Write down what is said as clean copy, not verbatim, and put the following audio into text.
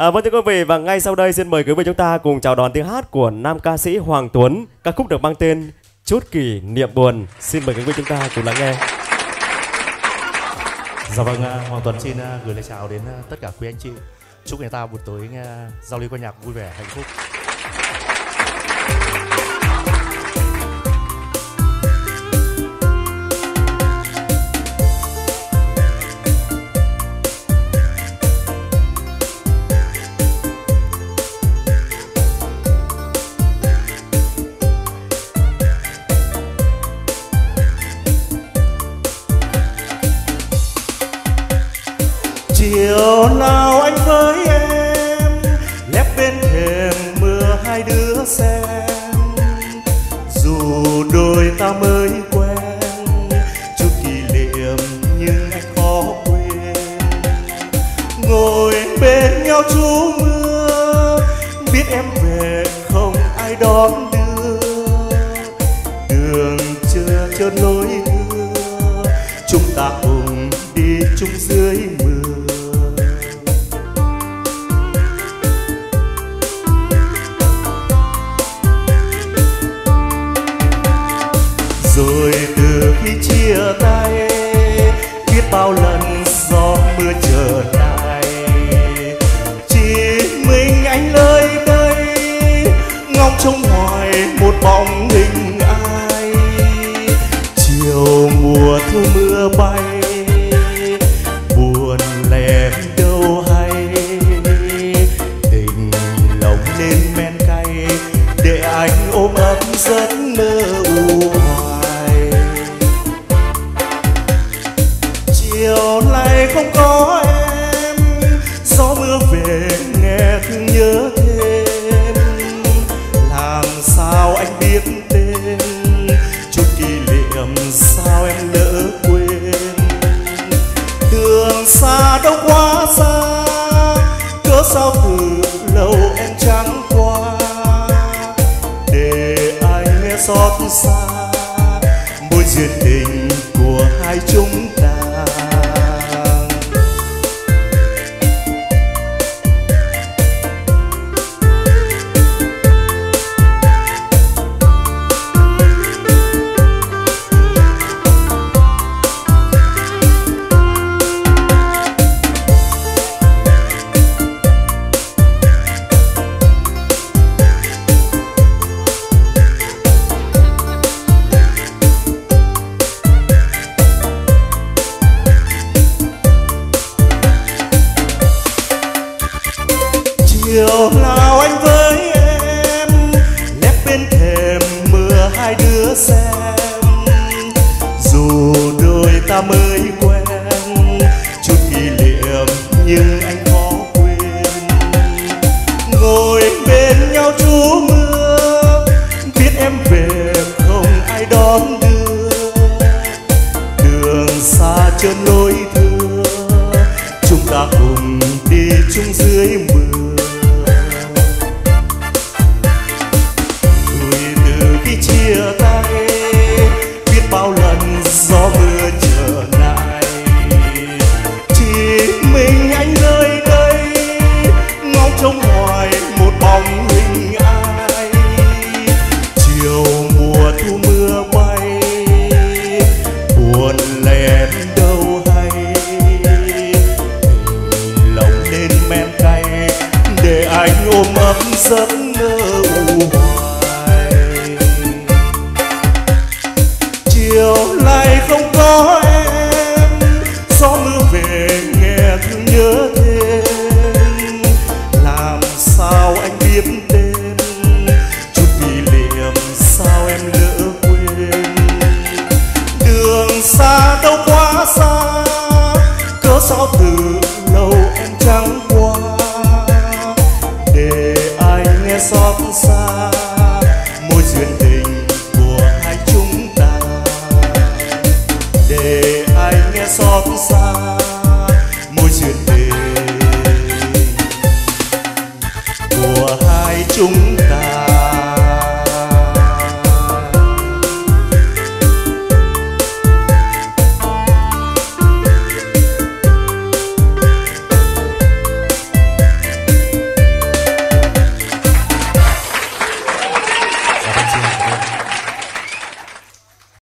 Vâng thưa quý vị, và ngay sau đây xin mời quý vị chúng ta cùng chào đón tiếng hát của nam ca sĩ Hoàng Tuấn, ca khúc được mang tên Chút Kỷ Niệm Buồn. Xin mời quý vị chúng ta cùng lắng nghe. Dạ vâng, Hoàng Tuấn xin gửi lời chào đến tất cả quý anh chị. Chúc người ta buổi tối giao lưu ca nhạc vui vẻ, hạnh phúc. Chiều nào anh với em lép bên thềm mưa hai đứa xem, dù đôi ta mới quen chút kỷ niệm nhưng anh khó quên. Ngồi bên nhau trú mưa, biết em về không ai đón đưa, đường chưa trơn lối đưa, chúng ta cùng đi chung dưới mưa. Rồi từ khi chia tay, biết bao lần gió mưa trở lại, chỉ mình anh nơi đây ngóng trông hoài một bóng hình ai. Chiều mùa thu mưa bay, buồn lẻ đâu hay, tình lòng nên men cay để anh ôm ấp giấc mơ u hoài. Chiều nay không có em, gió mưa về nghe thương nhớ thêm, làm sao anh biết tên chút kỷ niệm sao em lỡ quên. Đường xa đâu quá xa, cớ sao từ lâu em chẳng qua, để anh nghe xót xa mối duyên tình của hai chúng ta. Chiều nào anh với em lép bên thềm mưa hai đứa xem, dù đôi ta mới quen chút kỷ niệm nhưng anh khó quên. Ngồi bên nhau trú mưa, biết em về không ai đón đưa, đường xa trơn lối thưa, chúng ta cùng đi chung dưới mưa. Chia tay, biết bao lần gió mưa trở lại, chỉ mình anh nơi đây ngóng trông hoài một bóng hình ai. Chiều mùa thu mưa bay, buồn lẻ đâu hay, lòng nên men cay để anh ôm ấp giấc mơ